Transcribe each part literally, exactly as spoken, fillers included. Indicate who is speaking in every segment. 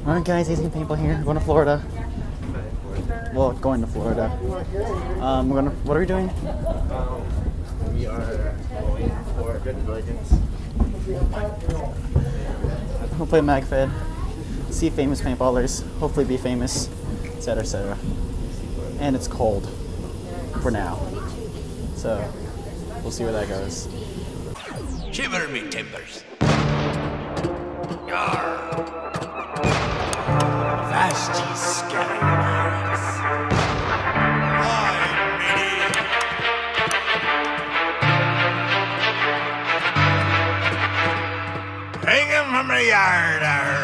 Speaker 1: Alright guys, Asian people here. We're going to Florida. Well, going to Florida. Um, we're gonna. What are we doing?
Speaker 2: Um, we are going for Due Diligence.
Speaker 1: We'll play MagFed. See famous paintballers. Hopefully be famous, et cetera, et cetera. And it's cold for now, so we'll see where that goes.
Speaker 3: Shiver me timbers. Yarr. Vast ye scallywags. Aye, matey. Hang 'em from the yard, arr.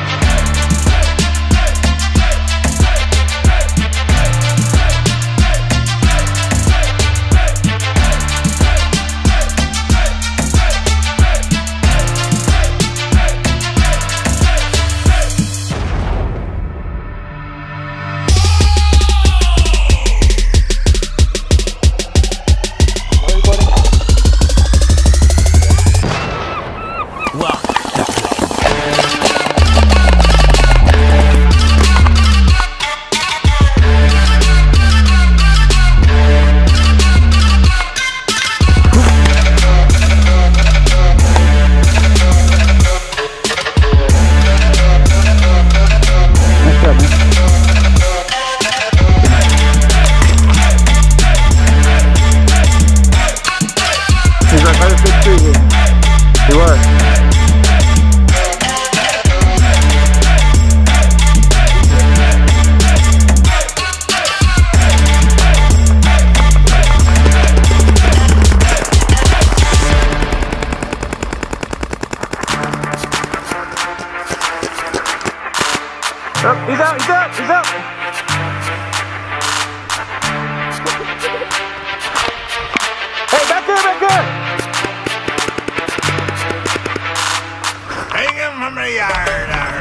Speaker 1: He was. Oh, he's out, he's out, he's out! Hey, back there, back there!
Speaker 3: Hang 'em from the yard, arr.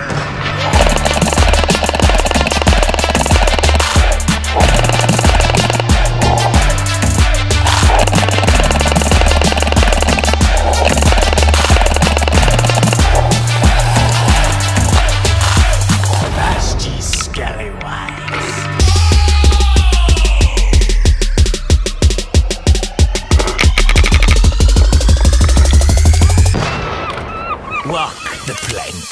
Speaker 3: Vast ye scallywags. Walk the plank.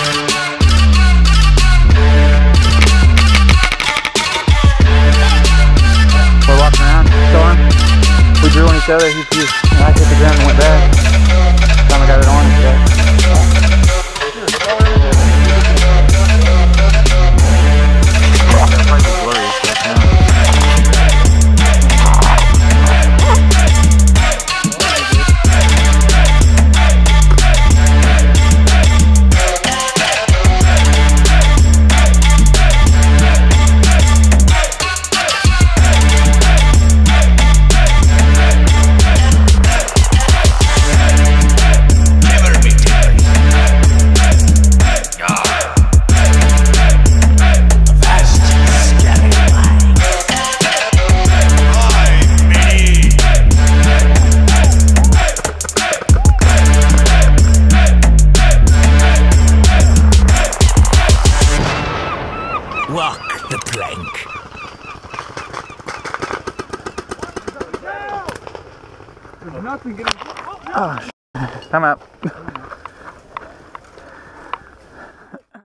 Speaker 1: We're walking around, storm. We drew on each other. He, he, and I hit the ground and went back. Time I got it on and stuff.
Speaker 3: Walk the plank.
Speaker 1: Oh, time out.